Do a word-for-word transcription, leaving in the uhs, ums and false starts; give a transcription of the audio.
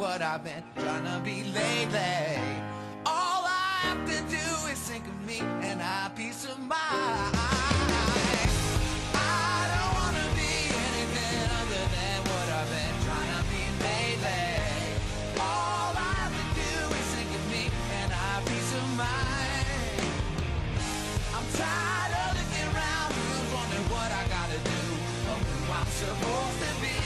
what I've been trying to be lately. All I have to do is think of me and I have peace of mind. I don't wanna be anything other than what I've been trying to be lately. All I have to do is think of me and I have peace of mind. I'm tired of looking around, who's wondering what I gotta do, or who I'm supposed to be.